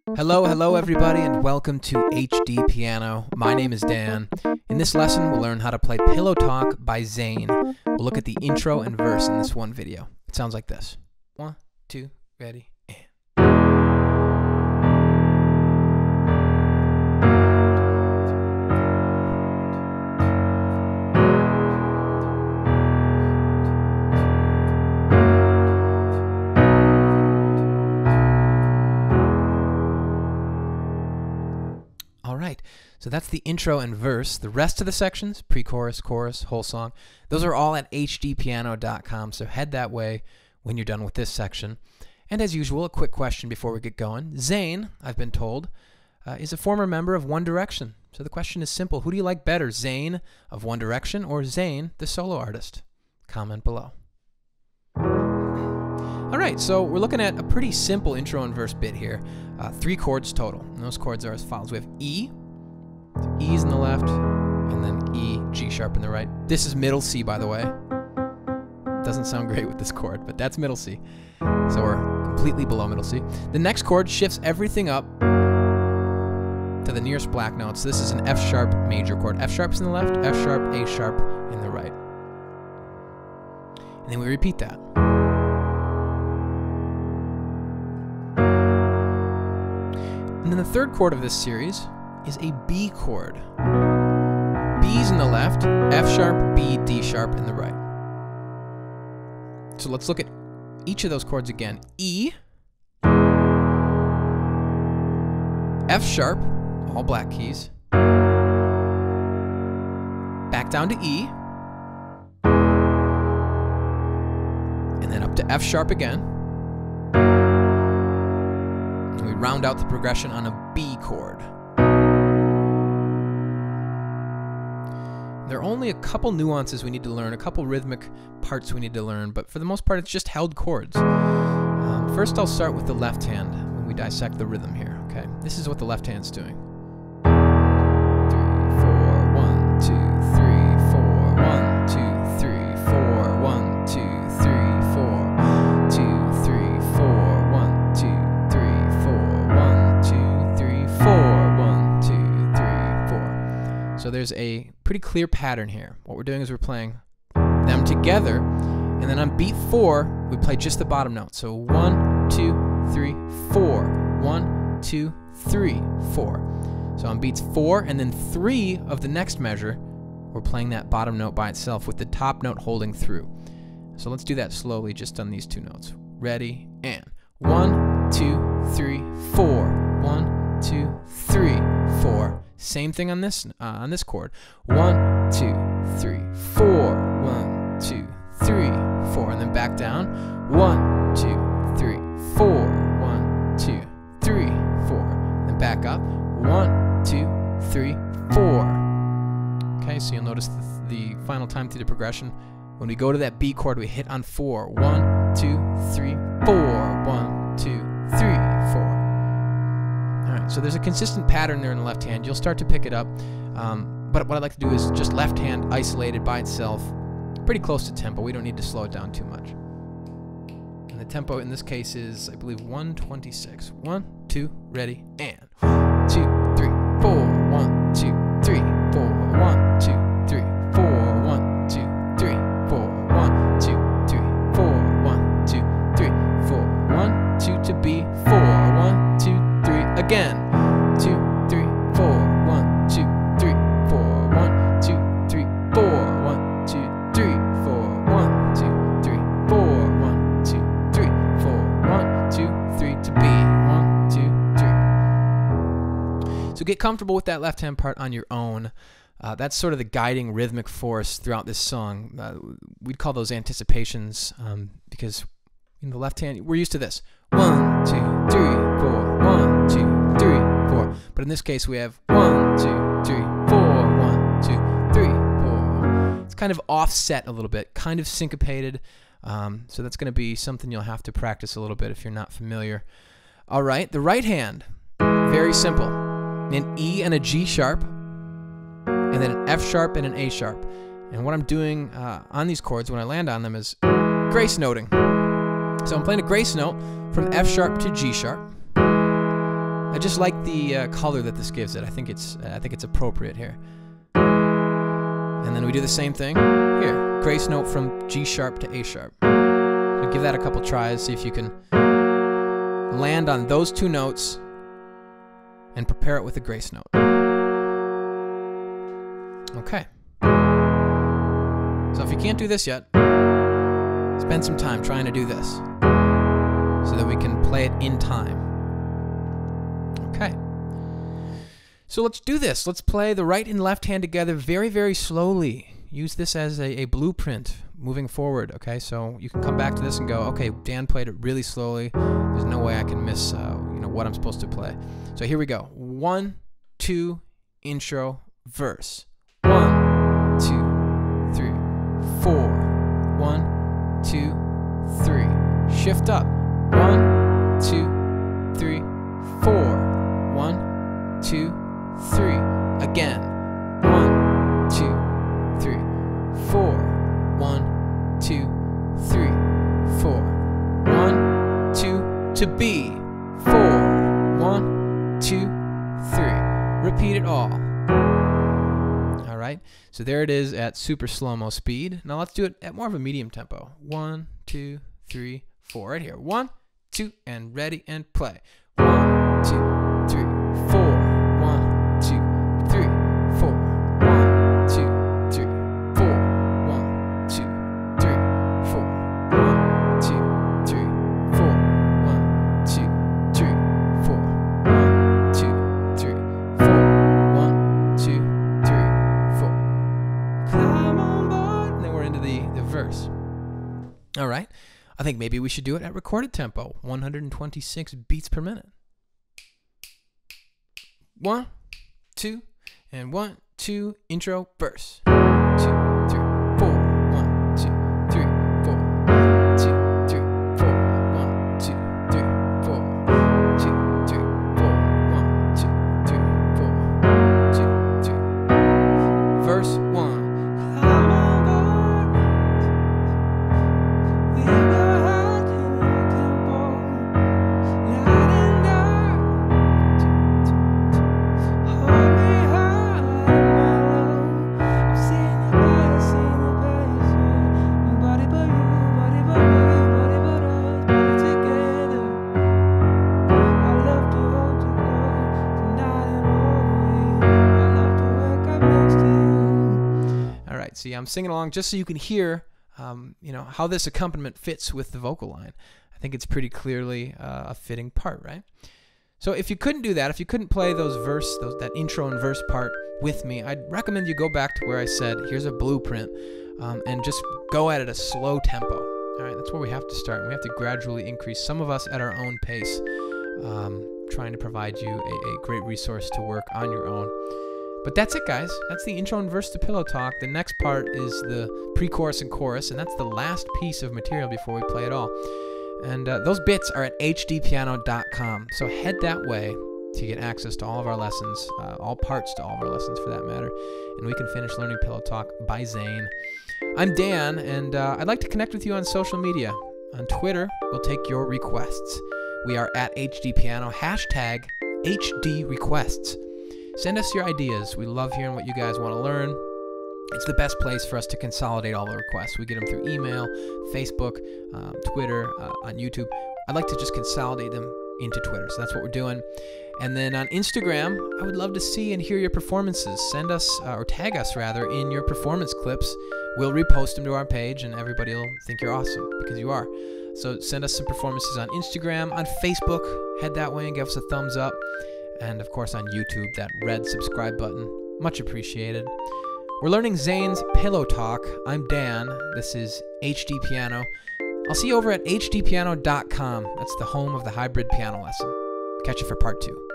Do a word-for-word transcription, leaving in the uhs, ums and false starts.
Hello, hello everybody, and welcome to H D Piano. My name is Dan. In this lesson, we'll learn how to play Pillow Talk by Zayn. We'll look at the intro and verse in this one video. It sounds like this. One, two, ready, and... Alright, so that's the intro and verse. The rest of the sections, pre-chorus, chorus, whole song, those are all at H D piano dot com, so head that way when you're done with this section. And as usual, a quick question before we get going. Zayn, I've been told, uh, is a former member of One Direction. So the question is simple. Who do you like better, Zayn of One Direction or Zayn, the solo artist? Comment below. Alright, so we're looking at a pretty simple intro and verse bit here. Uh, three chords total. And those chords are as follows. We have E, so E's in the left, and then E, G sharp in the right. This is middle C, by the way. Doesn't sound great with this chord, but that's middle C. So we're completely below middle C. The next chord shifts everything up to the nearest black note. So this is an F sharp major chord. F sharp's in the left, F sharp, A sharp in the right. And then we repeat that. And then the third chord of this series is a B chord. B's in the left, F sharp, B, D sharp in the right. So let's look at each of those chords again. E, F sharp, all black keys, back down to E, and then up to F sharp again. And we round out the progression on a B chord. There are only a couple nuances we need to learn, a couple rhythmic parts we need to learn, but for the most part it's just held chords. Um, first I'll start with the left hand when we dissect the rhythm here, okay? This is what the left hand's doing. Three, four, one, two, three, four, one, two, three, four, one, two, three, four, two, three, four, one, two, three, four, one, two, three, four, one, two, three, four. So there's a pretty clear pattern here. What we're doing is we're playing them together, and then on beat four, we play just the bottom note. So one, two, three, four. One, two, three, four. So on beats four and then three of the next measure, we're playing that bottom note by itself with the top note holding through. So let's do that slowly just on these two notes. Ready, and one, two, three, four. One, two, three, four. Same thing on this uh, on this chord. One, two, three, four. One, two, three, four, and then back down. One, two, three, four. One, two, three, four. Then back up. One, two, three, four. Okay, so you'll notice the, the final time through the progression. When we go to that B chord, we hit on four. One, two, three, four. One, two, three, four. Alright, so there's a consistent pattern there in the left hand. You'll start to pick it up. Um, but what I'd like to do is just left hand isolated by itself. Pretty close to tempo. We don't need to slow it down too much. And the tempo in this case is, I believe, one twenty-six. One, two, ready, and one, two, three, four. One, two, three, four. One, two, three, four. One, two, three, four. One, two, three, four. One, two, three, four. One, two to B, four. One, two, three, again. Two, three, four. One, two, three, four. One, two, three, four. One, two, three, four. One, two, three, four. One, two, three, four. One, two, three to B. One, two, three. So get comfortable with that left hand part on your own. Uh, that's sort of the guiding rhythmic force throughout this song. Uh, we'd call those anticipations um, because in the left hand, we're used to this. One, two, three, four. One, two, three, four. But in this case, we have one, two, three, four. One, two, three, four. It's kind of offset a little bit, kind of syncopated. Um, so that's going to be something you'll have to practice a little bit if you're not familiar. All right, the right hand, very simple. An E and a G sharp, and then an F sharp and an A sharp. And what I'm doing uh, on these chords when I land on them is grace noting. So I'm playing a grace note from F sharp to G sharp. I just like the uh, color that this gives it. I think it's I think it's appropriate here. And then we do the same thing here. Grace note from G sharp to A sharp. So give that a couple tries. See if you can land on those two notes and prepare it with a grace note. Okay. So if you can't do this yet, spend some time trying to do this so that we can play it in time. Okay. So let's do this. Let's play the right and left hand together very, very slowly. Use this as a, a blueprint moving forward, okay? So you can come back to this and go, okay, Dan played it really slowly. There's no way I can miss uh, you know, what I'm supposed to play. So here we go. One, two, intro, verse. One, two, three, four. One, two, three. Shift up. One, two, three, four. One, two, three. Again. One, two, three, four. One, two, three, four. One, two, to B. Four. One, two, three. Repeat it all. All right. So there it is at super slow-mo speed. Now let's do it at more of a medium tempo. One, two, three, four. Right here. One, two, and ready and play. One, two, three, four. One, two, three, four. One, two, three, four. One, two, three, four. One, two, three, four. One, two, three, four. One, two, three, four. One, two, three, four. Come on board. And then we're into the, the verse. All right. I think maybe we should do it at recorded tempo, one hundred twenty-six beats per minute. One, two, and one, two, intro, verse. Two, three, four. One, two, three, four. One, two, three, four. One, two, three, four. One, two, three, four. One, two, three, four. One, two, three. Verse one. See, I'm singing along just so you can hear, um, you know, how this accompaniment fits with the vocal line. I think it's pretty clearly uh, a fitting part, right? So if you couldn't do that, if you couldn't play those verse, those, that intro and verse part with me, I'd recommend you go back to where I said, here's a blueprint, um, and just go at it a slow tempo. All right, that's where we have to start. We have to gradually increase, some of us at our own pace, um, trying to provide you a, a great resource to work on your own. But that's it, guys. That's the intro and verse to Pillow Talk. The next part is the pre-chorus and chorus, and that's the last piece of material before we play it all. And uh, those bits are at h d piano dot com. So head that way to get access to all of our lessons, uh, all parts to all of our lessons for that matter. And we can finish learning Pillow Talk by Zane. I'm Dan, and uh, I'd like to connect with you on social media. On Twitter, we'll take your requests. We are at H D Piano, hashtag H D Requests. Send us your ideas. We love hearing what you guys want to learn. It's the best place for us to consolidate all the requests. We get them through email, Facebook, um, Twitter, uh, on YouTube. I'd like to just consolidate them into Twitter, so that's what we're doing. And then on Instagram, I would love to see and hear your performances. Send us, uh, or tag us rather, in your performance clips. We'll repost them to our page, and everybody will think you're awesome, because you are. So send us some performances on Instagram, on Facebook. Head that way and give us a thumbs up. And of course on YouTube, that red subscribe button. Much appreciated. We're learning Zane's Pillow Talk. I'm Dan. This is H D Piano. I'll see you over at h d piano dot com. That's the home of the hybrid piano lesson. Catch you for part two.